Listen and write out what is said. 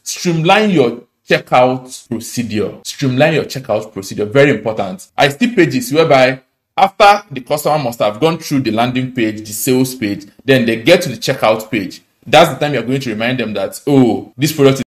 streamline your checkout procedure. Streamline your checkout procedure. Very important. I see pages whereby after the customer must have gone through the landing page, the sales page, then they get to the checkout page. That's the time you're going to remind them that, oh, this product